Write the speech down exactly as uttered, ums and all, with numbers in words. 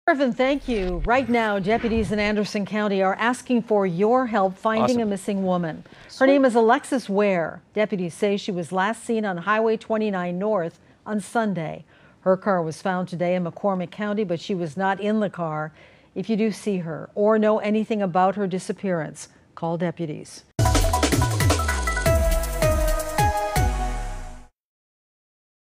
Irvin, thank you. Right now, deputies in Anderson County are asking for your help finding Awesome. a missing woman. Her Sweet. name is Alexis Ware. Deputies say she was last seen on Highway twenty-nine North on Sunday. Her car was found today in McCormick County, but she was not in the car. If you do see her or know anything about her disappearance, call deputies.